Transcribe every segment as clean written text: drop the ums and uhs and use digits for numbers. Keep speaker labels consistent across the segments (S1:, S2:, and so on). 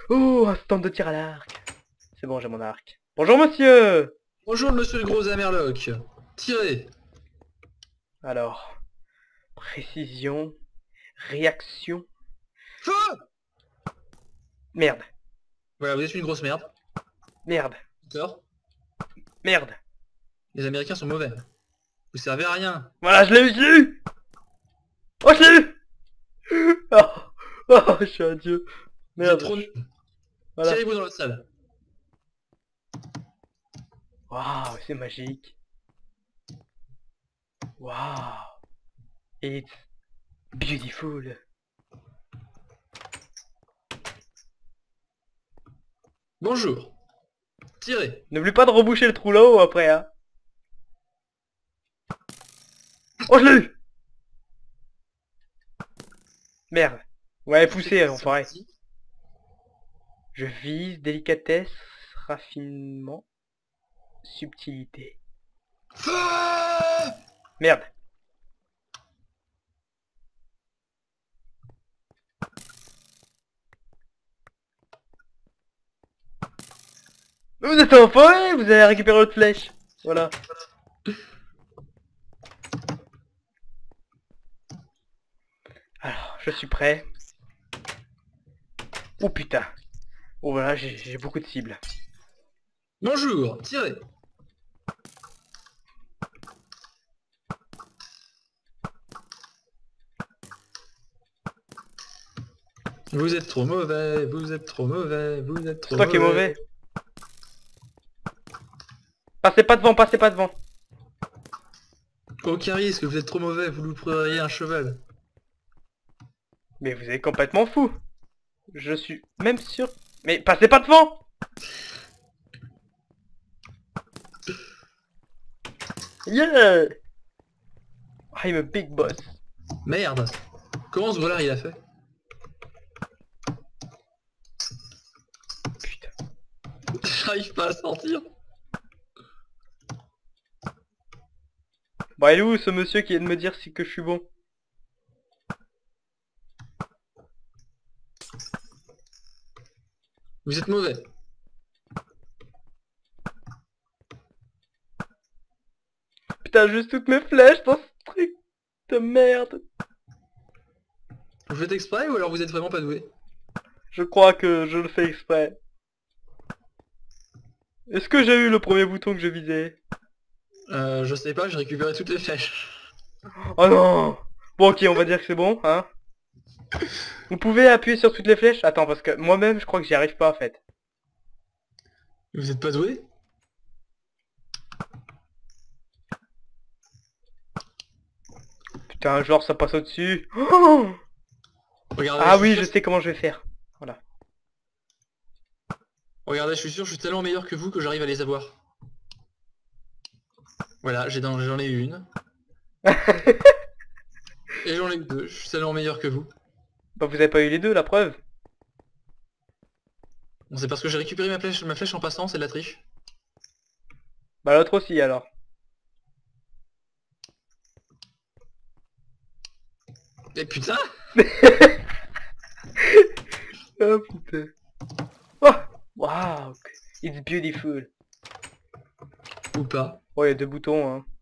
S1: Oh, un stand de tir à l'arc. C'est bon, j'ai mon arc. Bonjour monsieur.
S2: Bonjour monsieur le gros Amerloc. Tirez.
S1: Alors, précision, réaction.
S2: Feu.
S1: Merde,
S2: Voilà, vous êtes une grosse merde.
S1: merde,
S2: D'accord.
S1: merde.
S2: Les Américains sont mauvais. Vous servez à rien.
S1: Voilà, je l'ai eu, je l'ai eu. Oh, je l'ai eu. Oh, je suis un dieu.
S2: Vous êtes
S1: Merde.
S2: trop nuls.
S1: Voilà.
S2: Tirez-vous dans la salle.
S1: Waouh, c'est magique. Waouh. It's beautiful.
S2: Bonjour. Tirez.
S1: N'oublie pas de reboucher le trou là-haut après, hein. Oh, je l'ai eu. Merde. Ouais, poussé, enfoiré. Je vise délicatesse, raffinement, subtilité.
S2: Feu.
S1: Merde. Mais vous êtes enfoiré, vous avez récupéré l'autre flèche. Voilà. Alors, je suis prêt. Oh putain. Oh voilà, j'ai beaucoup de cibles.
S2: Bonjour. Tirez. Vous êtes trop mauvais, vous êtes trop mauvais, vous êtes trop
S1: C'est toi qui es mauvais. Passez pas devant, passez pas devant.
S2: Aucun risque, vous êtes trop mauvais, vous louperez un cheval.
S1: Mais vous êtes complètement fou. Je suis même sûr... Mais passez pas devant. Yeah. I'm a big boss.
S2: Merde. Comment ce voleur il a fait?
S1: Putain.
S2: J'arrive pas à sortir.
S1: Bon, il est où ce monsieur qui vient de me dire si que je suis bon?
S2: Vous êtes mauvais.
S1: Putain, juste toutes mes flèches dans ce truc de merde.
S2: Vous faites exprès ou alors vous êtes vraiment pas doué?
S1: Je crois que je le fais exprès. Est-ce que j'ai eu le premier bouton que je visais?
S2: Je sais pas, j'ai récupéré toutes les flèches.
S1: Oh non. Bon, ok, on va dire que c'est bon, hein. Vous pouvez appuyer sur toutes les flèches? Attends, parce que moi-même, je crois que j'y arrive pas, en fait.
S2: Vous êtes pas doué?
S1: Putain, genre, ça passe au-dessus. Oh,
S2: Regardez,
S1: ah
S2: je
S1: oui,
S2: suis
S1: je
S2: sûr,
S1: sais comment je vais faire. Voilà.
S2: regardez, je suis sûr, je suis tellement meilleur que vous que j'arrive à les avoir. Voilà, j'en ai une. Et j'en ai que deux, je suis tellement meilleur que vous.
S1: Bah, vous avez pas eu les deux, la preuve.
S2: Bon, c'est parce que j'ai récupéré ma flèche en passant, c'est de la triche.
S1: Bah, l'autre aussi, alors.
S2: Et putain!
S1: Oh, putain. Oh, wow. It's beautiful.
S2: Ou pas.
S1: Oh, il y a deux boutons, hein.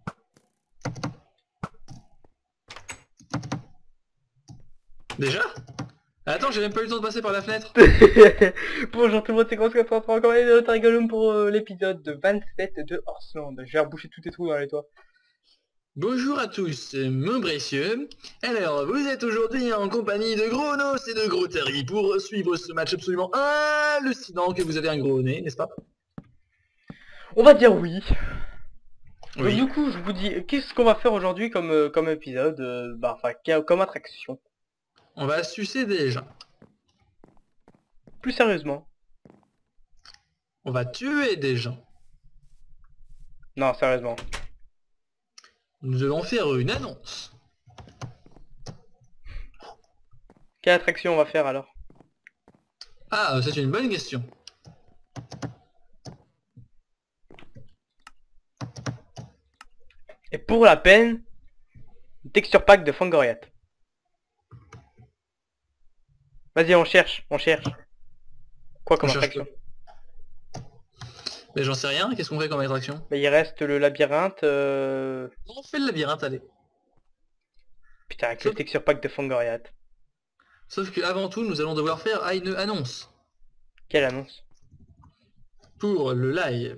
S2: Déjà? Attends, j'ai même pas eu le temps de passer par la fenêtre.
S1: Bonjour tout le monde, c'est Grosse 83 encore et de Targalum pour l'épisode de 27 de Horseland. Je vais reboucher tous tes trous dans les toits.
S2: Bonjour à tous, mon précieux. Alors, vous êtes aujourd'hui en compagnie de Gros Nos et de Gros Terry pour suivre ce match absolument hallucinant que vous avez un gros nez, n'est-ce pas?
S1: On va dire oui. Donc,
S2: Oui.
S1: du coup, je vous dis, qu'est-ce qu'on va faire aujourd'hui comme épisode, comme attraction.
S2: On va sucer des gens.
S1: Plus sérieusement.
S2: On va tuer des gens.
S1: Non, sérieusement.
S2: Nous allons faire une annonce.
S1: Quelle attraction on va faire alors?
S2: Ah, c'est une bonne question.
S1: Et pour la peine, texture pack de Fangoriat. Vas-y, on cherche, on cherche. Quoi comme
S2: On cherche
S1: attraction?
S2: Mais j'en sais rien, qu'est-ce qu'on fait comme attraction?
S1: Bah, il reste le labyrinthe.
S2: On fait le labyrinthe, allez.
S1: Putain, avec le
S2: Sauf,
S1: texture pack de Fangoriat.
S2: sauf que avant tout, nous allons devoir faire une annonce
S1: Quelle annonce?
S2: pour le live.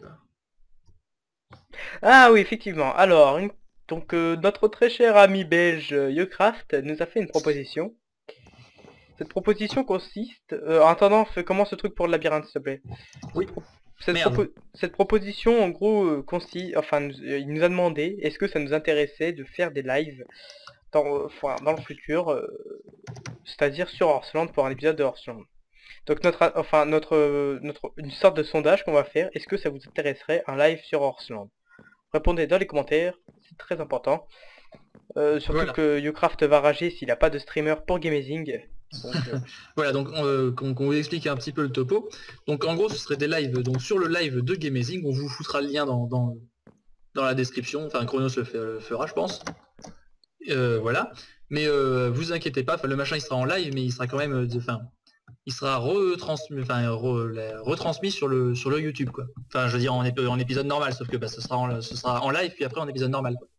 S1: Ah oui, effectivement. Alors, donc notre très cher ami belge Yocraft nous a fait une proposition. Cette proposition consiste... en attendant, comment ce truc pour le labyrinthe, s'il te plaît?
S2: Oui.
S1: Cette,
S2: Merde.
S1: cette proposition, en gros, consiste... Enfin, il nous a demandé, est-ce que ça nous intéressait de faire des lives enfin, dans le futur, c'est-à-dire sur Horseland pour un épisode de Horseland. Donc une sorte de sondage qu'on va faire, est-ce que ça vous intéresserait un live sur Horseland? Répondez dans les commentaires, c'est très important. Surtout
S2: Voilà.
S1: que Ucraft va rager s'il n'a pas de streamer pour Gamazing. Donc,
S2: Voilà, donc qu'on vous explique un petit peu le topo. Donc en gros, ce serait des lives. Donc sur le live de Gamazing, on vous foutra le lien dans la description. Enfin, Chronos le fera, je pense. Voilà. Mais vous inquiétez pas, le machin il sera en live, mais il sera quand même... il sera retransmis sur le YouTube, quoi. Enfin, je veux dire en épisode normal, sauf que ce sera en live, puis après en épisode normal, quoi.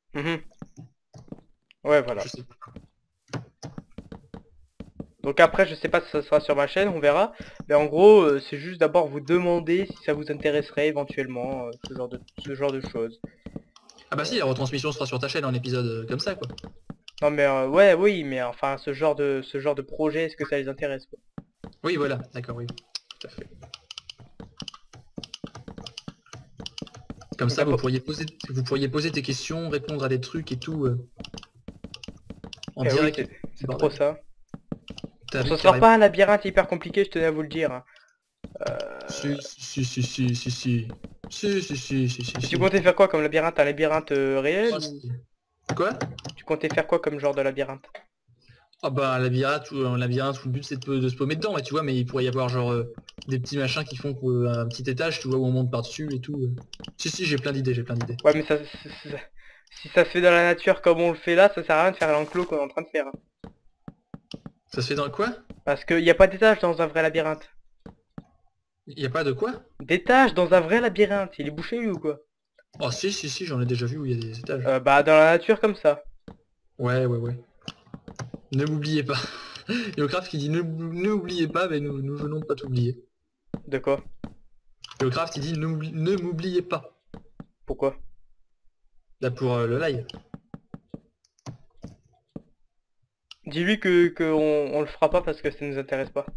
S1: Ouais, voilà.
S2: Je sais pas.
S1: Donc après, je sais pas si ça sera sur ma chaîne, on verra. Mais en gros, c'est juste d'abord vous demander si ça vous intéresserait éventuellement, ce genre de choses.
S2: Ah bah si, la retransmission sera sur ta chaîne en épisode comme ça, quoi.
S1: Non mais ouais, oui, mais enfin ce genre de projet, est-ce que ça les intéresse, quoi?
S2: Oui, voilà, d'accord, oui. Tout à fait. Comme ça, vous pourriez poser tes questions, répondre à des trucs et tout. En
S1: Oui,
S2: direct.
S1: c'est
S2: Bordel.
S1: trop ça.
S2: T'as vu,
S1: Ça sera
S2: carrément.
S1: pas un labyrinthe hyper compliqué, je tenais à vous le dire.
S2: Si.
S1: Et tu comptais faire quoi comme labyrinthe? Un labyrinthe réel ou...
S2: Quoi?
S1: Tu comptais faire quoi comme genre de labyrinthe?
S2: Ah bah un labyrinthe où le but c'est de se paumer dedans, mais tu vois, mais il pourrait y avoir genre des petits machins qui font un petit étage, tu vois, où on monte par-dessus et tout. Si, j'ai plein d'idées.
S1: Ouais, mais si ça se fait dans la nature comme on le fait là, ça sert à rien de faire l'enclos qu'on est en train de faire.
S2: Ça se fait dans quoi?
S1: Parce qu'il n'y a pas d'étage dans un vrai labyrinthe.
S2: Il y a pas de quoi?
S1: D'étage dans un vrai labyrinthe, il est bouché lui ou quoi?
S2: Oh si, j'en ai déjà vu où il y a des étages.
S1: Bah dans la nature comme ça.
S2: Ouais. Ne m'oubliez pas. Yocraft qui dit ne oubliez pas, mais nous venons de pas t'oublier.
S1: De quoi?
S2: Yocraft il dit ne m'oubliez pas.
S1: Pourquoi?
S2: Là pour le live.
S1: Dis-lui que on le fera pas parce que ça nous intéresse pas.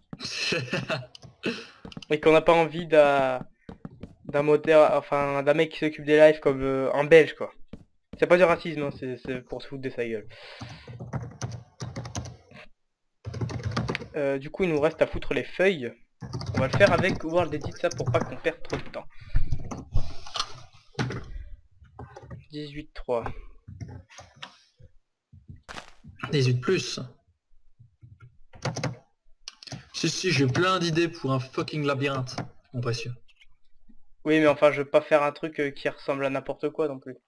S1: Et qu'on n'a pas envie d'un modèle, enfin d'un mec qui s'occupe des lives comme un belge quoi. C'est pas du racisme, hein, c'est pour se foutre de sa gueule. Du coup il nous reste à foutre les feuilles. On va le faire avec World Edit ça pour pas qu'on perde trop de temps. 18.3.
S2: 18 plus. Si, j'ai plein d'idées pour un fucking labyrinthe, mon précieux.
S1: Oui mais enfin je veux pas faire un truc qui ressemble à n'importe quoi non plus.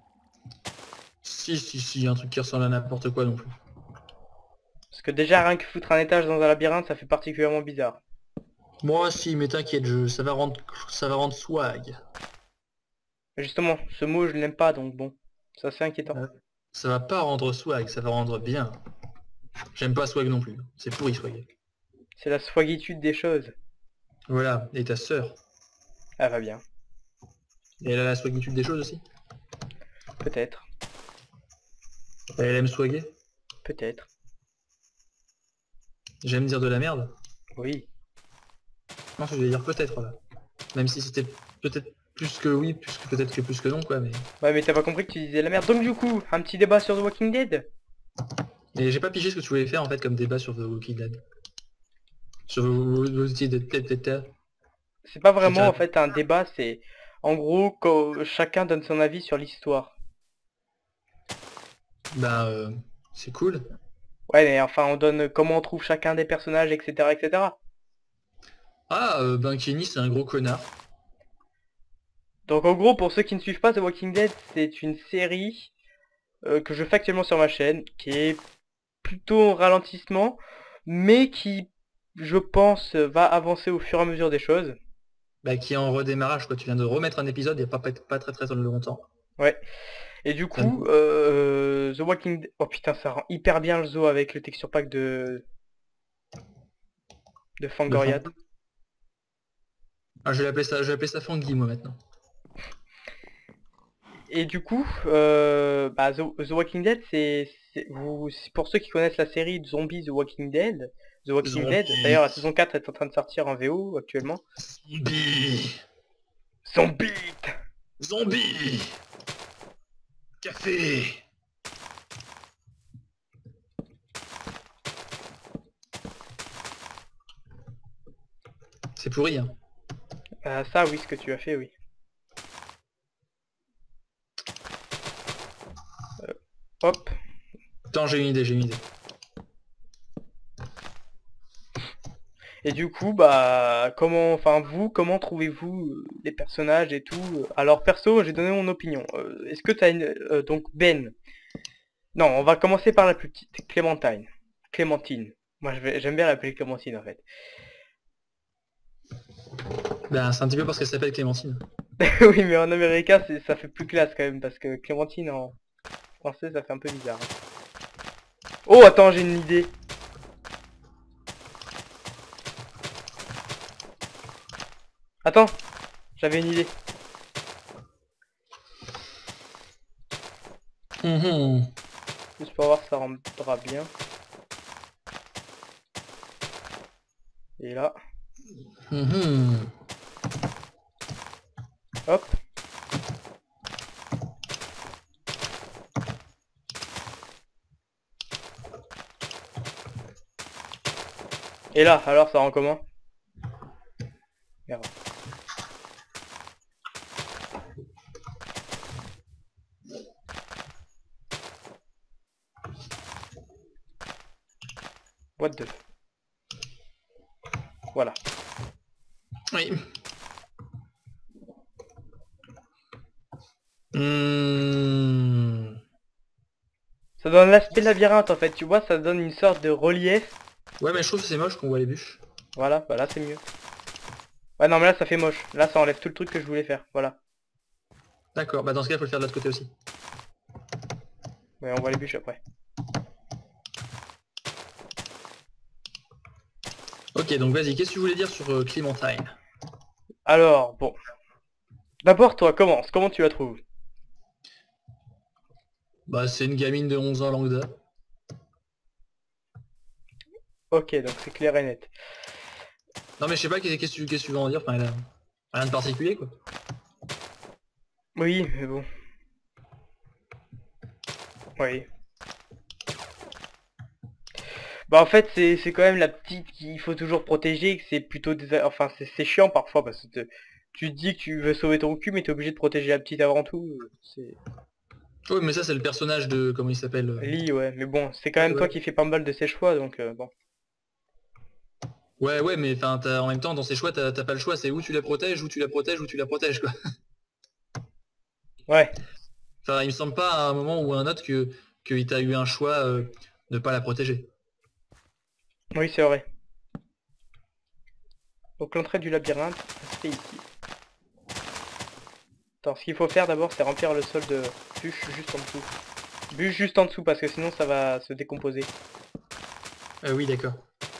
S2: Si, un truc qui ressemble à n'importe quoi non plus.
S1: Parce que déjà rien que foutre un étage dans un labyrinthe ça fait particulièrement bizarre.
S2: Moi si, mais t'inquiète, ça va rendre swag.
S1: Justement, ce mot je l'aime pas donc bon, ça c'est inquiétant.
S2: Ça va pas rendre swag, ça va rendre bien. J'aime pas swag non plus, c'est pourri swag.
S1: C'est la swagitude des choses.
S2: Voilà, et ta sœur.
S1: Elle va bien.
S2: Et elle a la swagitude des choses aussi.
S1: Peut-être.
S2: Elle aime swaguer.
S1: Peut-être.
S2: J'aime dire de la merde.
S1: Oui.
S2: Non, je vais dire peut-être là. Même si c'était peut-être plus que oui, peut-être que plus que non quoi, mais...
S1: Ouais mais t'as pas compris que tu disais la merde. Donc du coup, un petit débat sur The Walking Dead.
S2: Et j'ai pas pigé ce que tu voulais faire en fait comme débat sur The Walking Dead. Sur vos outils de tête.
S1: C'est pas vraiment en fait un débat, c'est en gros quand chacun donne son avis sur l'histoire.
S2: Bah c'est cool.
S1: Ouais mais enfin on donne comment on trouve chacun des personnages, etc. etc.
S2: Ah, ben Kenny c'est un gros connard.
S1: Donc en gros pour ceux qui ne suivent pas The Walking Dead, c'est une série que je fais actuellement sur ma chaîne, qui est plutôt en ralentissement, mais qui je pense, va avancer au fur et à mesure des choses.
S2: Bah, qui est en redémarrage, quoi. Tu viens de remettre un épisode il n'y a pas très très longtemps.
S1: Ouais. Et du
S2: Ça me-
S1: coup, The Walking Dead... Oh putain, ça rend hyper bien le zoo avec le texture pack de
S2: de fin.
S1: Fangoriad.
S2: Ah, je vais appeler ça Fangi, moi, maintenant.
S1: Et du coup, bah, The Walking Dead, pour ceux qui connaissent la série de zombies The Walking Dead, The Walking Dead,
S2: Zombie.
S1: d'ailleurs la saison 4 est en train de sortir en VO actuellement.
S2: Zombie.
S1: Zombie!
S2: Zombie. Café. C'est pourri, hein.
S1: Ça oui, ce que tu as fait, oui. Hop.
S2: Attends, j'ai une idée, j'ai une idée.
S1: Et du coup, bah, comment trouvez-vous les personnages et tout? Alors perso, j'ai donné mon opinion. Est-ce que t'as donc Ben. Non, on va commencer par la plus petite, Clémentine. Clémentine. Moi, j'aime bien l'appeler Clémentine en fait.
S2: Ben, c'est un petit peu parce qu'elle s'appelle Clémentine.
S1: Oui, mais en américain, ça fait plus classe quand même, parce que Clémentine en français, ça fait un peu bizarre. Oh, attends, j'ai une idée. Attends, j'avais une idée.
S2: Mhm.
S1: Juste pour voir si ça rendra bien. Et là,
S2: Mhm.
S1: hop. Et là, alors ça rend comment? Merde. What the... Voilà.
S2: Oui. Hmm.
S1: Ça donne l'aspect labyrinthe en fait, tu vois, ça donne une sorte de relief.
S2: Ouais, mais je trouve que c'est moche qu'on voit les bûches.
S1: Voilà, bah là c'est mieux. Ouais, non mais là ça fait moche. Là ça enlève tout le truc que je voulais faire, voilà.
S2: D'accord, bah dans ce cas, il faut le faire de l'autre côté aussi.
S1: Ouais, on voit les bûches après.
S2: Ok, donc vas-y, qu'est-ce que tu voulais dire sur Clémentine?
S1: Alors, bon. D'abord toi, commence. Comment tu la trouves?
S2: Bah, c'est une gamine de 11 ans lambda.
S1: Ok, donc c'est clair et net.
S2: Non, mais je sais pas, qu'est-ce que tu veux en dire? Enfin, elle a rien de particulier, quoi.
S1: Oui, mais bon. Oui. Bah en fait c'est quand même la petite qu'il faut toujours protéger, que c'est plutôt enfin c'est chiant parfois parce que tu te dis que tu veux sauver ton cul mais t'es obligé de protéger la petite avant tout. C'est
S2: Oui, mais ça, c'est le personnage de... Comment il s'appelle
S1: Lee, ouais, mais bon, c'est quand
S2: Ouais,
S1: même toi
S2: ouais.
S1: qui fais pas mal de ses choix donc bon.
S2: Ouais, ouais, mais enfin, en même temps, dans ces choix, t'as pas le choix. C'est où tu la protèges, où tu la protèges, où tu la protèges, quoi.
S1: Ouais,
S2: Enfin, il me semble pas à un moment ou à un autre que t'a eu un choix de pas la protéger.
S1: oui c'est vrai. Donc l'entrée du labyrinthe, ça se fait ici. Attends, ce qu'il faut faire d'abord c'est remplir le sol de bûches juste en dessous. Bûches juste en dessous parce que sinon ça va se décomposer.
S2: Oui, d'accord.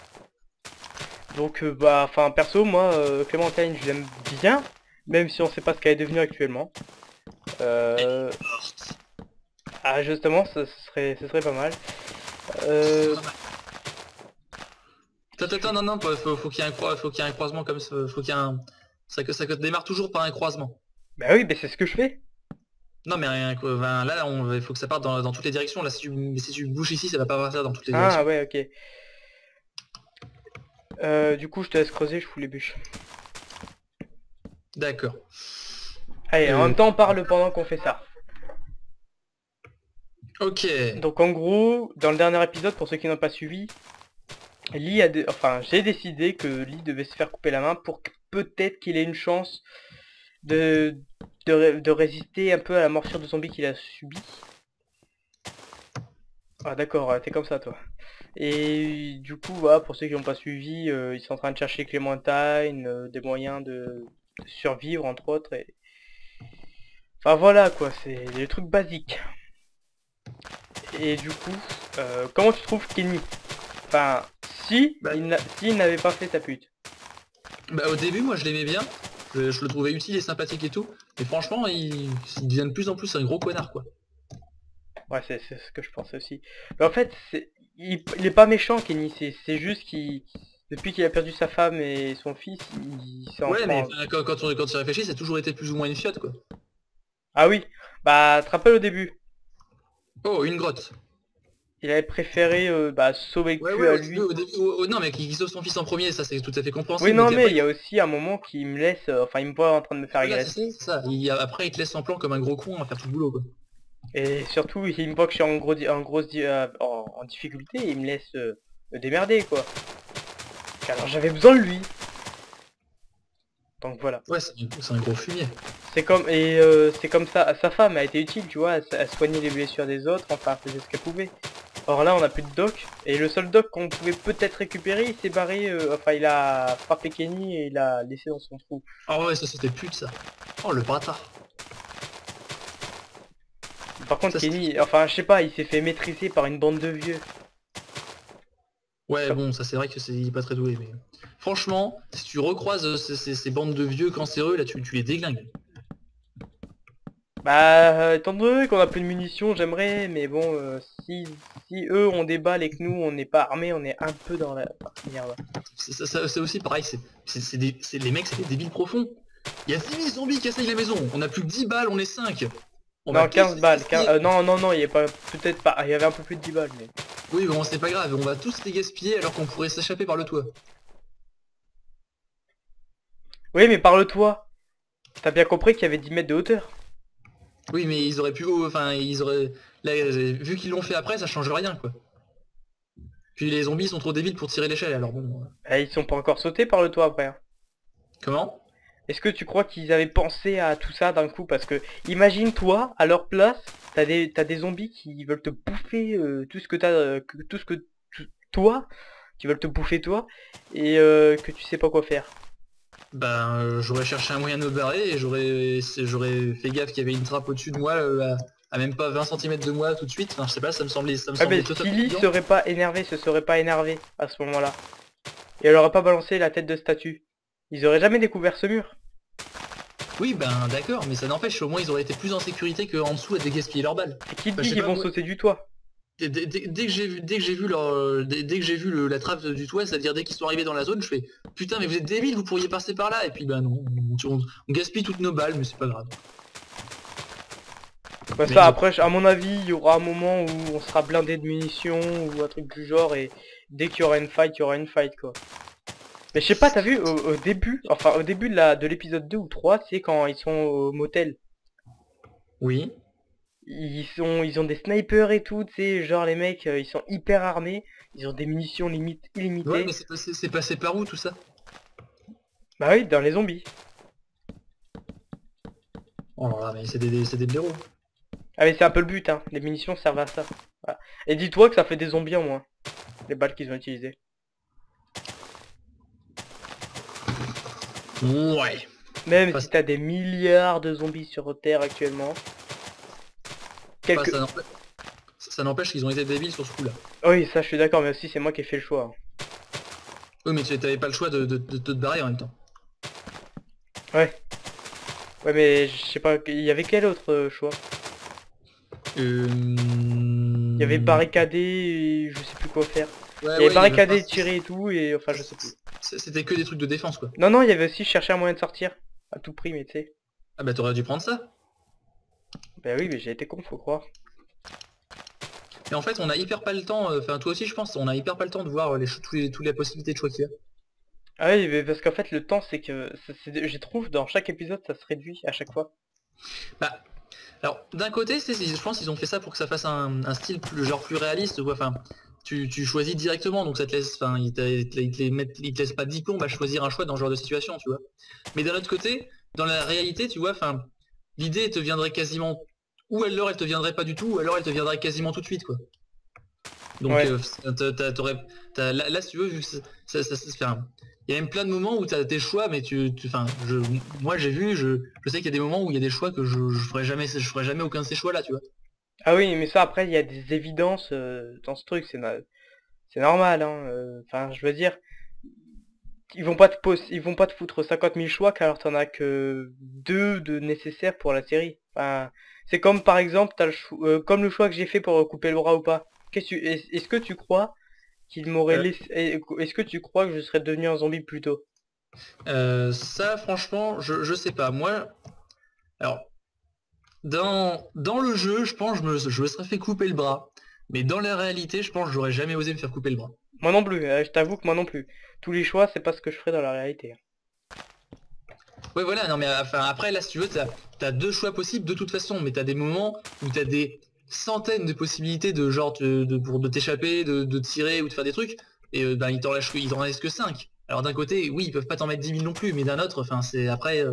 S1: Donc bah enfin perso moi Clémentine je l'aime bien, même si on sait pas ce qu'elle est devenue actuellement. Euh... Ah justement ce serait pas mal. Euh...
S2: Attends, non, non, faut qu'il y ait faut qu'il y ait un croisement comme ça, faut qu'il y ait un... ça démarre toujours par un croisement.
S1: Bah oui, bah c'est ce que je fais.
S2: Non, mais enfin, là, il faut que ça parte dans toutes les directions. Là, si tu bouges ici, ça va pas partir dans toutes les
S1: Ah
S2: directions.
S1: ouais, ok. Du coup je te laisse creuser, je fous les bûches.
S2: D'accord.
S1: Allez, en même temps on parle pendant qu'on fait ça.
S2: Ok.
S1: Donc en gros, dans le dernier épisode, pour ceux qui n'ont pas suivi, enfin j'ai décidé que Lee devait se faire couper la main pour que peut-être qu'il ait une chance de... de résister un peu à la morsure de zombie qu'il a subi. Ah d'accord, t'es comme ça toi. Et du coup, voilà, pour ceux qui n'ont pas suivi, ils sont en train de chercher Clémentine, des moyens de survivre entre autres. Et... Enfin voilà quoi, c'est des trucs basiques. Et du coup, comment tu trouves Kenny? Enfin, si
S2: Bah,
S1: s'il n'avait pas fait sa pute.
S2: bah, au début, moi je l'aimais bien. Je le trouvais utile et sympathique et tout. Et franchement, il devient de plus en plus un gros connard, quoi.
S1: Ouais, c'est ce que je pense aussi. Mais en fait, il est pas méchant, Kenny. C'est juste qu'il, depuis qu'il a perdu sa femme et son fils, il s'en
S2: Ouais, mais
S1: prend.
S2: enfin, quand tu réfléchis, ça a toujours été plus ou moins une fiotte, quoi.
S1: Ah oui, bah, tu te rappelles au début,
S2: Oh, une grotte.
S1: il avait préféré bah, sauver le
S2: Ouais,
S1: cul
S2: ouais,
S1: à
S2: au début,
S1: lui.
S2: non, mais qui sauve son fils en premier, ça c'est tout à fait
S1: Oui,
S2: compréhensible. Mais
S1: non,
S2: puis
S1: mais
S2: après,
S1: il y a aussi un moment qui me laisse, enfin, il me voit en train de me faire
S2: voilà,
S1: agresser.
S2: c'est ça. Après, il te laisse en plan comme un gros con à faire tout le boulot, quoi.
S1: Et surtout, il me voit que je suis en difficulté et il me laisse me démerder, quoi. Alors j'avais besoin de lui. Donc voilà.
S2: Ouais, c'est un gros fumier.
S1: C'est comme ça, sa femme a été utile, tu vois, elle soignait les blessures des autres, enfin elle faisait ce qu'elle pouvait. Or là on a plus de doc, et le seul doc qu'on pouvait peut-être récupérer, il s'est barré, enfin il a frappé Kenny et il l'a laissé dans son trou.
S2: Ah ouais, ça c'était pute, ça. Oh, le bâtard.
S1: Par contre
S2: Ça,
S1: Kenny, enfin je sais pas, il s'est fait maîtriser par une bande de vieux.
S2: ouais,
S1: Comme-
S2: bon, ça c'est vrai que il est pas très doué, mais... Franchement, si tu recroises ces bandes de vieux cancéreux, là, tu les déglingues.
S1: Bah étant donné qu'on a plus de munitions, j'aimerais, mais bon, si eux ont des balles et que nous on n'est pas armés, on est un peu dans la merde.
S2: C'est aussi pareil, les mecs, c'est des débiles profonds. Il y a 6000 zombies qui assaillent la maison, on a plus que 10 balles, on est 5. On va
S1: Non,
S2: tous
S1: 15
S2: les
S1: balles,
S2: gaspiller.
S1: non, il y a pas, peut-être pas, il y avait un peu plus de 10 balles, mais...
S2: Oui, bon, c'est pas grave, on va tous les gaspiller alors qu'on pourrait s'échapper par le toit.
S1: Oui, mais parle-toi. T'as bien compris qu'il y avait 10 mètres de hauteur.
S2: Oui, mais ils auraient pu... Enfin, ils auraient... Là, vu qu'ils l'ont fait après, ça change rien, quoi. Puis les zombies sont trop débiles pour tirer l'échelle, alors bon...
S1: Eh, ils sont pas encore sautés par le toit après, hein.
S2: Comment?
S1: Est-ce que tu crois qu'ils avaient pensé à tout ça d'un coup? Parce que, imagine-toi, à leur place, t'as des zombies qui veulent te bouffer tout ce que t'as, tout ce que... toi, qui veulent te bouffer toi, et que tu sais pas quoi faire.
S2: Ben, j'aurais cherché un moyen de me barrer et j'aurais fait gaffe qu'il y avait une trappe au-dessus de moi, à même pas 20 cm de moi tout de suite. Enfin, je sais pas, ça me
S1: Ah
S2: semblait
S1: mais
S2: totalement
S1: Silly
S2: évident.
S1: serait pas énervé, se serait pas énervé à ce moment-là. Et elle aurait pas balancé la tête de statue. Ils auraient jamais découvert ce mur.
S2: Oui, ben d'accord, mais ça n'empêche, au moins ils auraient été plus en sécurité qu'en dessous à dégaspiller leurs balles.
S1: Et qui
S2: Enfin, je
S1: dit
S2: sais
S1: qu'ils
S2: pas,
S1: vont
S2: moi,
S1: sauter du toit?
S2: dès que j'ai vu la trappe du toit, c'est-à-dire dès qu'ils sont arrivés dans la zone, je fais putain mais vous êtes débiles, vous pourriez passer par là. Et puis ben non, on gaspille toutes nos balles, mais c'est pas grave.
S1: Bah
S2: Mais
S1: ça
S2: ils ont-
S1: après, à mon avis, il y aura un moment où on sera blindé de munitions ou un truc du genre et dès qu'il y aura une fight, il y aura une fight quoi. Mais je sais pas, t'as vu au début, enfin au début de l'épisode 2 ou 3, c'est quand ils sont au motel.
S2: Oui.
S1: Ils ont des snipers et tout, tu sais, genre les mecs, ils sont hyper armés, ils ont des munitions limite
S2: Ouais,
S1: illimitées.
S2: mais c'est passé par où tout ça?
S1: Bah oui, dans les zombies.
S2: Oh là là, mais c'est des blaireaux.
S1: Ah mais c'est un peu le but, hein, les munitions servent à ça. Voilà. Et dis-toi que ça fait des zombies en moins, les balles qu'ils ont utilisées.
S2: Ouais.
S1: Même
S2: Enfin,
S1: si t'as des milliards de zombies sur Terre actuellement.
S2: enfin,
S1: Quelques...
S2: ça n'empêche qu'ils ont été débiles sur ce coup-là.
S1: Oui, ça je suis d'accord, mais aussi c'est moi qui ai fait le choix, hein.
S2: Oui, mais tu n'avais pas le choix de te barrer en même temps.
S1: Ouais. Ouais, mais je sais pas, il y avait quel autre choix? Il y avait barricadé et je sais plus quoi faire.
S2: Ouais,
S1: Il y avait
S2: ouais,
S1: barricadé, tiré et tout, et enfin je sais plus.
S2: C'était que des trucs de défense, quoi.
S1: Non, non, il y avait aussi chercher un moyen de sortir. À tout prix, mais tu sais.
S2: Ah bah t'aurais dû prendre ça.
S1: Bah oui, mais j'ai été con, faut croire.
S2: Et en fait, on a hyper pas le temps, enfin toi aussi je pense, on a hyper pas le temps de voir toutes les possibilités de choix qu'il y a.
S1: Ah oui, mais parce qu'en fait le temps c'est que... je trouve dans chaque épisode ça se réduit à chaque fois.
S2: Bah, alors d'un côté, je pense qu'ils ont fait ça pour que ça fasse un style plus réaliste, quoi. Enfin, tu choisis directement, donc ça te laisse, enfin, ils te laissent pas 10 plombs à choisir un choix dans ce genre de situation, tu vois. Mais d'un autre côté, dans la réalité, tu vois, enfin, l'idée te viendrait quasiment, ou alors elle te viendrait pas du tout, ou alors elle te viendrait quasiment tout de suite, quoi. Donc
S1: Ouais.
S2: là si tu veux, vu que il y a même plein de moments où tu as tes choix, mais moi j'ai vu, je sais qu'il y a des moments où il y a des choix que je ferai jamais aucun de ces choix là, tu vois.
S1: Ah oui, mais ça après il y a des évidences dans ce truc, c'est normal, hein. Enfin, je veux dire, ils vont pas te foutre 50 000 choix car t'en as que deux de nécessaires pour la série. Enfin, c'est comme par exemple, comme le choix que j'ai fait pour couper le bras ou pas. Est-ce que tu crois qu'il m'aurait
S2: Euh,
S1: laissé, est-ce que tu crois que je serais devenu un zombie plus tôt?
S2: Ça franchement, je sais pas. Moi, alors dans le jeu, je pense que je me serais fait couper le bras. Mais dans la réalité, je pense que j'aurais jamais osé me faire couper le bras.
S1: Moi non plus, je t'avoue que moi non plus. Tous les choix, c'est pas ce que je ferais dans la réalité.
S2: Ouais voilà, non mais enfin après là si tu veux, t'as deux choix possibles de toute façon, mais t'as des moments où t'as des centaines de possibilités de genre de t'échapper, de tirer ou de faire des trucs, et ben ils t'en laissent que 5. Alors d'un côté, oui, ils peuvent pas t'en mettre 10 000 non plus, mais d'un autre, enfin c'est après.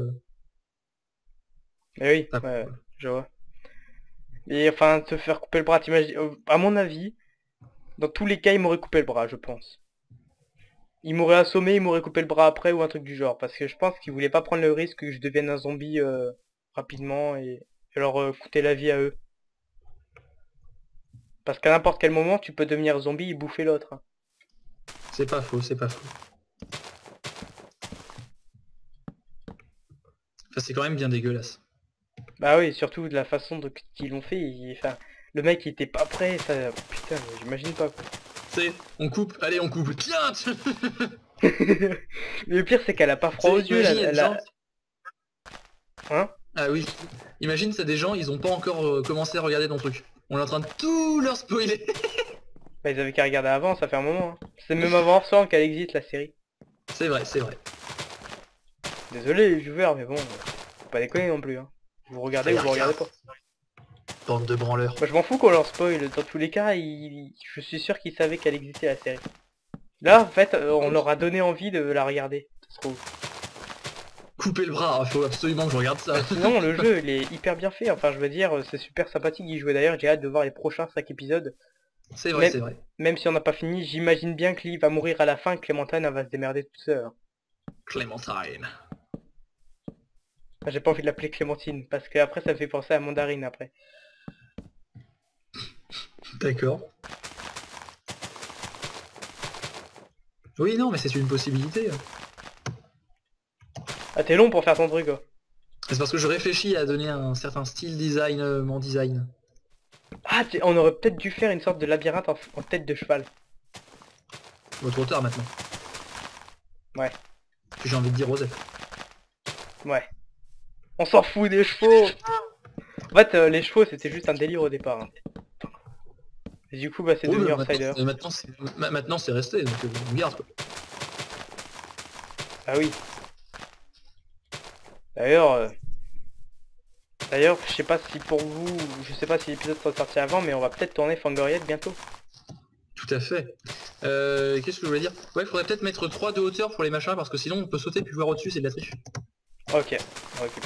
S1: Mais oui,
S2: Enfin,
S1: ouais, je vois. Et enfin, te faire couper le bras, t'imagines, à mon avis, dans tous les cas, il m'aurait coupé le bras, je pense. Il m'aurait assommé, il m'aurait coupé le bras après ou un truc du genre. Parce que je pense qu'il voulait pas prendre le risque que je devienne un zombie rapidement et leur coûter la vie à eux. Parce qu'à n'importe quel moment, tu peux devenir zombie et bouffer l'autre, hein.
S2: c'est pas faux, c'est pas faux. Enfin c'est quand même bien dégueulasse.
S1: Bah oui, surtout de la façon qu'ils l'ont fait. Enfin, le mec, il était pas prêt, ça... Putain, j'imagine pas, quoi.
S2: C'est, on coupe, allez on coupe, tiens.
S1: Mais le pire, c'est qu'elle a pas froid aux
S2: C'est,
S1: yeux,
S2: imagine, il y a des gens.
S1: Hein?
S2: Ah oui, imagine ça des gens, ils ont pas encore commencé à regarder ton truc. On est en train de tout leur spoiler.
S1: Bah, ils avaient qu'à regarder avant, ça fait un moment, hein. C'est même avant Orson qu'elle existe, la série.
S2: C'est vrai, c'est vrai.
S1: Désolé, les viewers, mais bon, faut pas déconner non plus, hein. Vous regardez ou vous regardez pas.
S2: Bande de branleurs.
S1: Moi, je m'en fous qu'on leur spoil. Dans tous les cas, je suis sûr qu'ils savaient qu'elle existait, la série. Là, en fait, on leur a donné envie de la regarder, ça se trouve.
S2: Couper le bras, faut absolument que je regarde ça.
S1: Bah, sinon, le jeu, il est hyper bien fait. Enfin, je veux dire, c'est super sympathique d'y jouer. D'ailleurs, j'ai hâte de voir les prochains 5 épisodes.
S2: C'est vrai,
S1: Même,
S2: c'est vrai.
S1: même si on n'a pas fini, j'imagine bien que Lee va mourir à la fin, que Clémentine, elle va se démerder toute seule, hein.
S2: Clémentine.
S1: Enfin, j'ai pas envie de l'appeler Clémentine, parce que après ça me fait penser à Mandarine, après.
S2: D'accord. Oui, non, mais c'est une possibilité.
S1: Ah, t'es long pour faire ton truc, quoi.
S2: C'est parce que je réfléchis à donner un certain style design, mon design.
S1: Ah, on aurait peut-être dû faire une sorte de labyrinthe en tête de cheval.
S2: Bon, trop tard maintenant.
S1: Ouais,
S2: Puis j'ai envie de dire Joseph.
S1: ouais. On s'en fout des chevaux. En fait, les chevaux, c'était juste un délire au départ, hein. Et du coup, bah, c'est
S2: Oui,
S1: devenu
S2: mais
S1: Outsider.
S2: maintenant c'est resté, donc on garde quoi.
S1: Ah oui. D'ailleurs, d'ailleurs, je sais pas si pour vous, je sais pas si l'épisode sera sorti avant, mais on va peut-être tourner Fangoriette bientôt.
S2: Tout à fait. Qu'est-ce que je voulais dire? Ouais, faudrait peut-être mettre 3 de hauteur pour les machins, parce que sinon on peut sauter puis voir au-dessus, c'est de la triche.
S1: Ok, on récupère.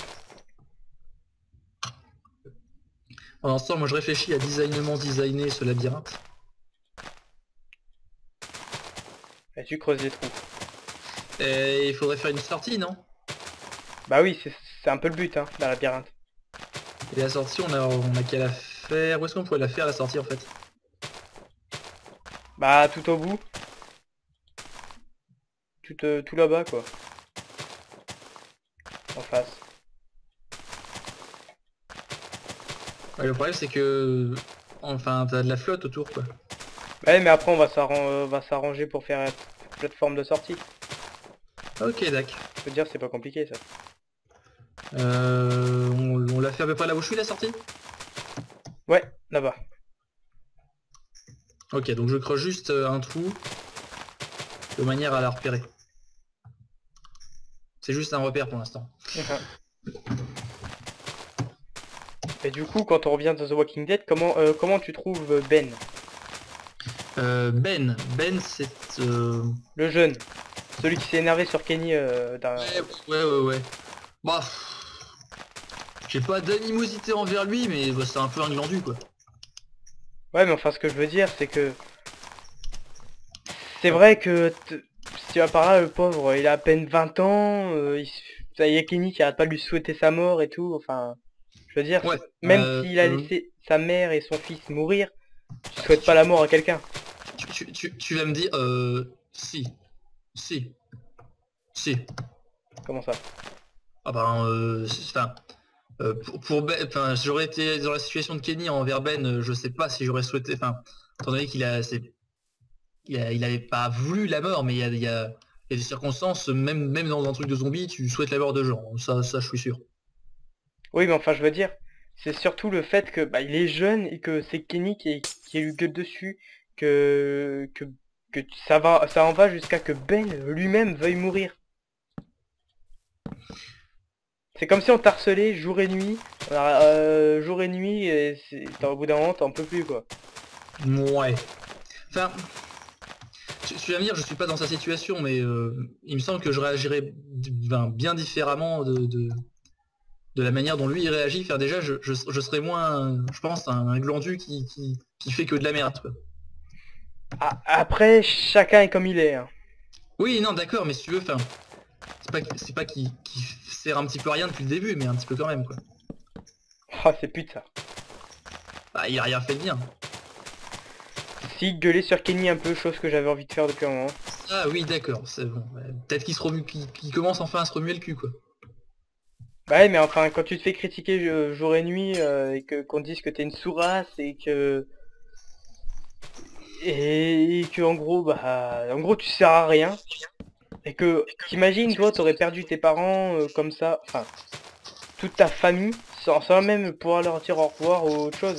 S2: Pendant ce temps, moi je réfléchis à designer ce labyrinthe.
S1: Et tu creuses les trous.
S2: Et il faudrait faire une sortie, non?
S1: Bah oui, c'est un peu le but, hein, d'un labyrinthe.
S2: Et la sortie, on a qu'à la faire... Où est-ce qu'on pourrait la faire, la sortie, en fait?
S1: Bah, tout au bout. Tout là-bas, quoi. En face.
S2: Ouais, le problème, c'est que... Enfin, t'as de la flotte autour, quoi.
S1: Ouais, mais après, on va s'arranger pour faire une plateforme de sortie.
S2: Ok, d'accord.
S1: Je veux dire, c'est pas compliqué, ça.
S2: On l'a fait à peu près là où je suis, la sortie?
S1: Ouais, là-bas.
S2: Ok, donc je creuse juste un trou de manière à la repérer. C'est juste un repère pour l'instant.
S1: Et du coup, quand on revient dans The Walking Dead, comment tu trouves Ben?
S2: Ben c'est...
S1: Le jeune. Celui qui s'est énervé sur Kenny
S2: Ouais. Bah... J'ai pas d'animosité envers lui, mais bah, c'est un peu un glandu, quoi.
S1: Ouais, mais enfin, ce que je veux dire, c'est que c'est vrai que si tu vas par là, le pauvre, il a à peine 20 ans, ça y est Kenny qui arrête pas de lui souhaiter sa mort et tout, enfin, je veux dire,
S2: Ouais.
S1: même s'il a laissé sa mère et son fils mourir, tu souhaites pas la mort à quelqu'un.
S2: Tu vas me dire, si, si, si.
S1: Comment ça?
S2: Ah ben, enfin, enfin, si j'aurais été dans la situation de Kenny envers Ben, je sais pas si j'aurais souhaité, enfin, étant donné il avait pas voulu la mort, mais il y a des circonstances, même dans un truc de zombie, tu souhaites la mort de gens, ça je suis sûr.
S1: Oui, mais enfin, je veux dire, c'est surtout le fait que bah, il est jeune et que c'est Kenny qui lui gueule dessus, que, que, que ça en va jusqu'à que Ben lui-même veuille mourir. C'est comme si on t'harcelait jour et nuit, jour et nuit, et au bout d'un moment, t'en peux plus, quoi.
S2: Ouais. Enfin, tu vas me dire, je suis pas dans sa situation, mais il me semble que je réagirais bien différemment de la manière dont lui il réagit. Enfin, déjà, je serais moins, je pense, un glandu qui fait que de la merde, quoi.
S1: Après, chacun est comme il est, hein.
S2: Oui, non, d'accord, mais si tu veux, enfin, c'est pas qu'il sert un petit peu à rien depuis le début, mais un petit peu quand même, quoi.
S1: Oh, c'est pute, ça.
S2: Bah, il a rien fait de bien.
S1: Si, gueuler sur Kenny un peu, chose que j'avais envie de faire depuis un moment.
S2: Ah oui, d'accord, c'est bon. Ouais, peut-être qu'il commence enfin à se remuer le cul, quoi.
S1: Bah ouais, mais enfin, quand tu te fais critiquer jour et nuit, et qu'on te dise que t'es une sourasse, et que en gros, bah, en gros, tu sers à rien. Et que, t'imagines, toi, t'aurais perdu tes parents comme ça, enfin, toute ta famille, sans même pouvoir leur dire au revoir ou autre chose.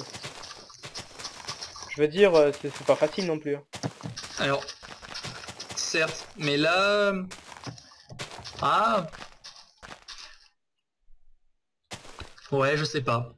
S1: Je veux dire, c'est pas facile non plus, hein.
S2: Alors, certes, mais là... Ah, ouais, je sais pas.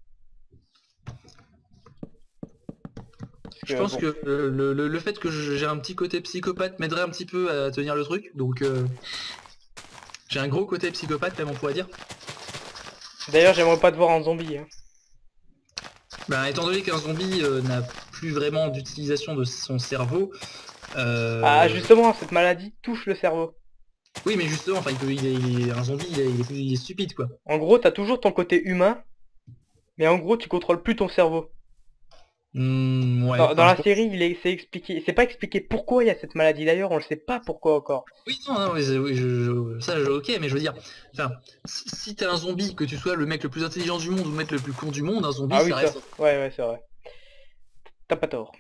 S1: Parce
S2: Je
S1: que,
S2: pense
S1: bon.
S2: que le fait que j'ai un petit côté psychopathe m'aiderait un petit peu à tenir le truc, donc j'ai un gros côté psychopathe, même on pourrait dire.
S1: D'ailleurs, j'aimerais pas te voir en zombie, hein.
S2: Ben, étant donné qu'un zombie n'a plus vraiment d'utilisation de son cerveau,
S1: Ah,
S2: euh,
S1: justement, cette maladie touche le cerveau.
S2: oui, mais justement, enfin, un zombie, il est stupide, quoi.
S1: En gros, t'as toujours ton côté humain, mais en gros, tu contrôles plus ton cerveau.
S2: Ouais,
S1: Dans
S2: enfin, je
S1: la
S2: pense...
S1: série, c'est expliqué. C'est pas expliqué pourquoi il y a cette maladie. D'ailleurs, on le sait pas pourquoi encore.
S2: Oui, non, non, mais oui, ok, mais je veux dire, enfin, si t'es un zombie, que tu sois le mec le plus intelligent du monde ou le mec le plus con du monde, un zombie,
S1: Ah oui,
S2: ça
S1: ça.
S2: reste...
S1: Ouais, ouais, c'est vrai. T'as pas tort.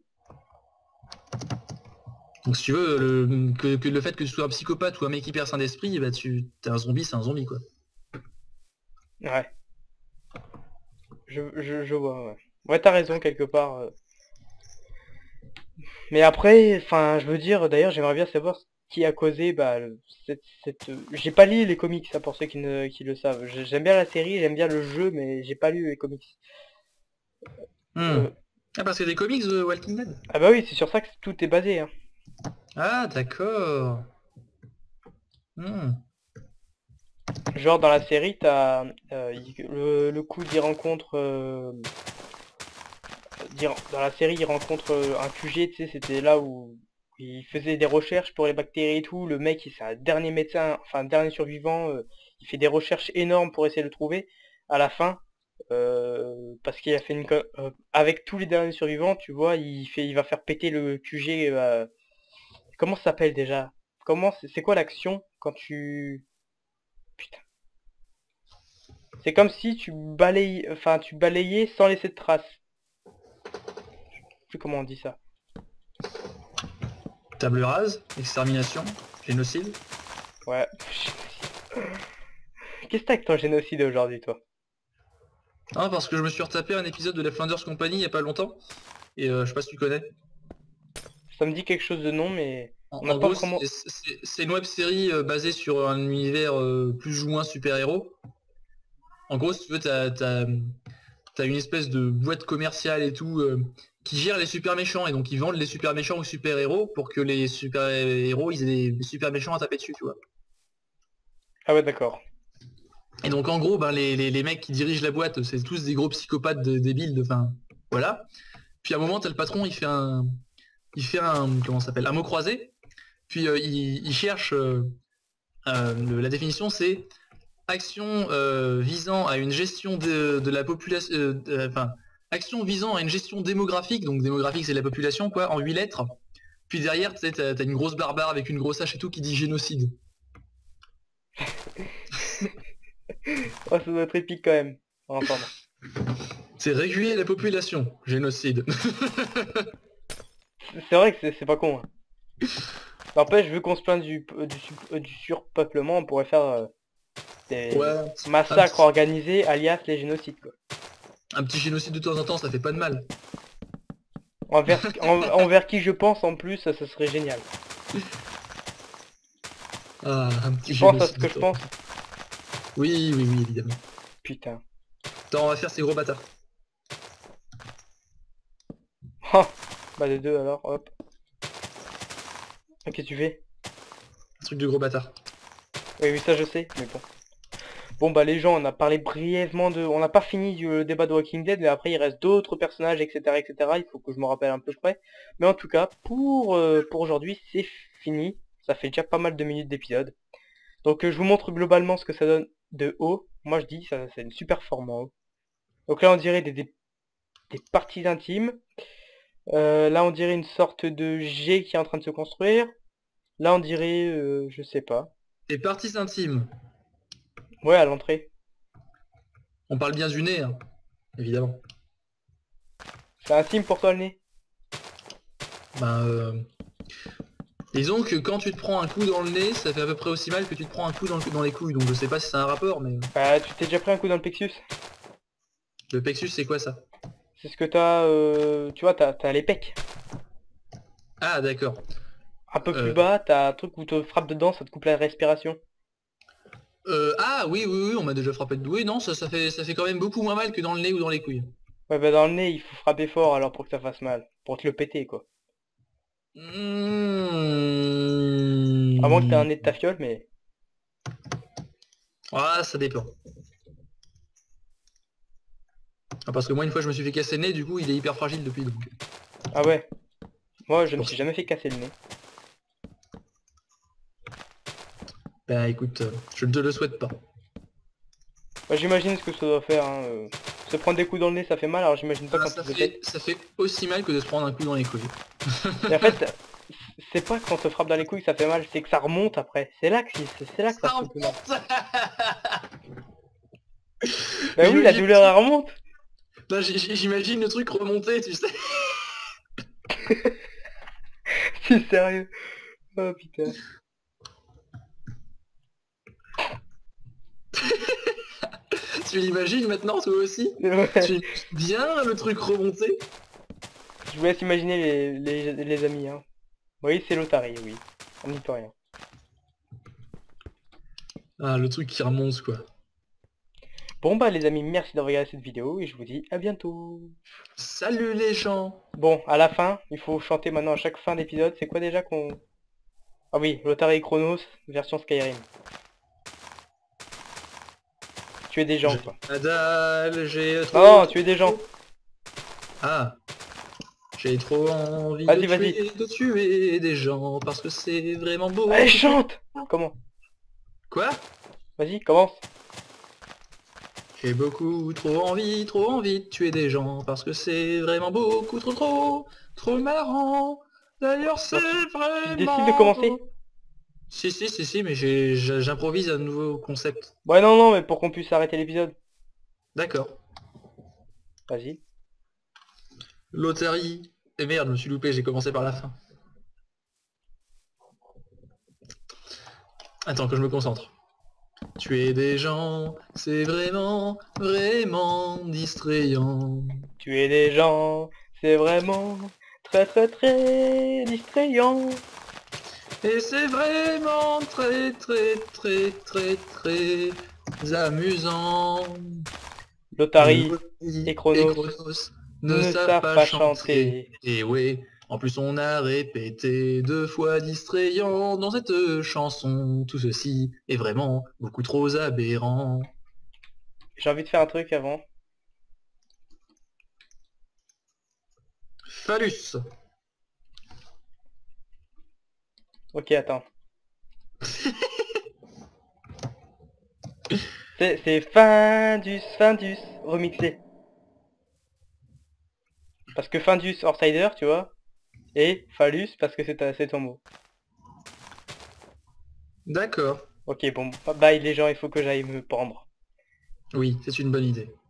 S2: Donc si tu veux, que le fait que tu sois un psychopathe ou un mec hyper sain d'esprit, bah t'es un zombie, c'est un zombie, quoi.
S1: Ouais. Je vois, ouais. Ouais, t'as raison quelque part. Mais après, enfin, je veux dire, d'ailleurs, j'aimerais bien savoir ce qui a causé, bah, J'ai pas lu les comics, ça, pour ceux qui le savent. J'aime bien la série, j'aime bien le jeu, mais j'ai pas lu les comics.
S2: Hmm.
S1: Euh,
S2: Ah, parce que des comics de Walking Dead?
S1: Ah bah oui, c'est sur ça que tout est basé, hein.
S2: Ah, d'accord. Hmm.
S1: Genre, dans la série, t'as le coup d'y rencontre... dans la série, il rencontre un QG, tu sais, c'était là où il faisait des recherches pour les bactéries et tout. Le mec, c'est un dernier médecin, enfin, dernier survivant. Il fait des recherches énormes pour essayer de le trouver. À la fin, parce qu'il a fait avec tous les derniers survivants, tu vois, il va faire péter le QG. Comment ça s'appelle déjà? C'est quoi l'action quand tu... Putain. C'est comme si tu balayais sans laisser de traces. Je sais plus comment on dit ça.
S2: Table rase, extermination, génocide.
S1: Ouais. Qu'est-ce que t'as avec ton génocide aujourd'hui, toi?
S2: Ah, parce que je me suis retapé un épisode de la Flanders Company il y a pas longtemps, et je sais pas si tu connais.
S1: Ça me dit quelque chose de non, mais
S2: En,
S1: on n'a
S2: en
S1: pas
S2: gros,
S1: vraiment...
S2: c'est une web série basée sur un univers plus ou moins super-héros. En gros, si tu veux, t'as une espèce de boîte commerciale et tout qui gère les super méchants, et donc ils vendent les super méchants aux super héros pour que les super héros ils aient des super méchants à taper dessus, tu vois.
S1: Ah ouais, d'accord.
S2: Et donc en gros, ben, les mecs qui dirigent la boîte, c'est tous des gros psychopathes débiles, enfin voilà. Puis à un moment, t'as le patron, il fait comment ça s'appelle, un mot croisé, puis il cherche la définition, c'est action visant à une gestion de la population, enfin action visant à une gestion démographique, donc démographique c'est la population quoi, en 8 lettres. Puis derrière, tu sais, t'as une grosse barbare avec une grosse hache et tout qui dit génocide.
S1: Oh, ça doit être épique quand même, en entendant.
S2: C'est réguler la population, génocide.
S1: C'est vrai que c'est pas con. Hein. N'empêche, vu qu'on se plaint du surpeuplement, on pourrait faire des
S2: Ouais,
S1: massacres organisés, alias les génocides, quoi.
S2: un petit génocide de temps en temps, ça fait pas de mal.
S1: Envers qui je pense en plus, ça serait génial.
S2: Ah, un petit
S1: Tu penses à
S2: génocide
S1: ce que
S2: de
S1: je
S2: temps.
S1: pense?
S2: Oui, oui, oui, évidemment.
S1: Putain.
S2: Attends, on va faire ces gros bâtards.
S1: Oh, bah de deux alors, hop. Qu'est-ce que tu fais?
S2: Un truc de gros bâtard.
S1: Oui, oui, ça je sais, mais bon. Bon bah les gens, on a parlé brièvement de... On n'a pas fini du débat de Walking Dead, mais après il reste d'autres personnages, etc., etc. Il faut que je me rappelle un peu près. Mais en tout cas, pour aujourd'hui, c'est fini. Ça fait déjà pas mal de minutes d'épisode. Donc je vous montre globalement ce que ça donne de haut. Moi je dis, ça c'est une super forme en haut. Donc là on dirait des parties intimes. Là on dirait une sorte de G qui est en train de se construire. Là on dirait, je sais pas.
S2: Et parties intimes.
S1: Ouais, à l'entrée.
S2: On parle bien du nez, hein, évidemment.
S1: C'est intime pour toi le nez?
S2: Ben, disons que quand tu te prends un coup dans le nez, ça fait à peu près aussi mal que tu te prends un coup dans les couilles. Donc je sais pas si c'est un rapport, mais
S1: Bah tu t'es déjà pris un coup dans le plexus.
S2: le plexus, c'est quoi ça?
S1: C'est ce que t'as, tu vois, t'as les pecs.
S2: Ah, d'accord.
S1: Un peu plus
S2: Euh,
S1: bas, t'as un truc où te frappe dedans, ça te coupe la respiration.
S2: ah oui, oui, oui, on m'a déjà frappé de doué. Non, ça fait quand même beaucoup moins mal que dans le nez ou dans les couilles.
S1: Ouais bah dans le nez, il faut frapper fort alors pour que ça fasse mal. Pour te le péter quoi. À moins que t'aies un
S2: Mmh.
S1: nez de ta fiole, mais...
S2: Ah, ça dépend. Ah, parce que moi, une fois, je me suis fait casser le nez, du coup, il est hyper fragile depuis. Donc.
S1: Ah ouais. Moi je me
S2: Pour
S1: suis
S2: ça.
S1: jamais fait casser le nez.
S2: Ben écoute, je ne te le souhaite pas.
S1: Bah, j'imagine ce que ça doit faire, hein. Se prendre des coups dans le nez ça fait mal, alors j'imagine pas
S2: Ah,
S1: quand tu te pètes.
S2: ça fait aussi mal que de se prendre un coup dans les couilles.
S1: Et en fait, c'est pas quand on te frappe dans les couilles que ça fait mal, c'est que ça remonte après. C'est là que ça
S2: Ça
S1: fait plus mal.
S2: remonte.
S1: Bah oui, la douleur elle remonte.
S2: Ben, j'imagine le truc remonter, tu sais.
S1: C'est sérieux. Oh putain.
S2: Tu l'imagines maintenant, toi aussi?
S1: Ouais.
S2: Tu imagines bien le truc remonter?
S1: Je vous laisse imaginer les amis, hein. Oui, c'est l'Otari, oui. On n'y peut rien.
S2: Ah, le truc qui remonte, quoi.
S1: Bon bah les amis, merci d'avoir regardé cette vidéo et je vous dis à bientôt.
S2: Salut les gens!
S1: Bon, à la fin, il faut chanter maintenant à chaque fin d'épisode. C'est quoi déjà qu'on... Ah oui, L'Otari Chronos, version Skyrim. Tuer des gens, quoi.
S2: J'ai la dalle, j'ai trop...
S1: Non, tuer des gens.
S2: Ah, j'ai trop envie
S1: Vas-y.
S2: de tuer des gens parce que c'est vraiment beau.
S1: Allez, chante. Comment?
S2: Quoi?
S1: Vas-y, commence.
S2: J'ai beaucoup trop envie de tuer des gens parce que c'est vraiment beaucoup trop marrant. D'ailleurs, c'est
S1: Tu décides de
S2: vraiment
S1: commencer?
S2: beau. Si, mais j'improvise un nouveau concept.
S1: Ouais, non, mais pour qu'on puisse arrêter l'épisode.
S2: D'accord.
S1: Vas-y.
S2: Loterie. Et merde, je me suis loupé, j'ai commencé par la fin. Attends que je me concentre. Tuer des gens, c'est vraiment distrayant.
S1: Tuer des gens, c'est vraiment très distrayant.
S2: Et c'est vraiment très amusant.
S1: L'Otari
S2: Lottie
S1: et Chronos
S2: ne
S1: ne
S2: savent
S1: savent
S2: pas
S1: pas
S2: chanter.
S1: chanter.
S2: Et ouais, en plus on a répété 2 fois distrayant dans cette chanson. Tout ceci est vraiment beaucoup trop aberrant.
S1: J'ai envie de faire un truc avant.
S2: Phallus.
S1: Ok, attends. C'est Findus remixé. Parce que Findus Outsider, tu vois, et Phallus parce que c'est ton mot.
S2: D'accord.
S1: Ok, bon, bye les gens, il faut que j'aille me pendre.
S2: Oui, c'est une bonne idée.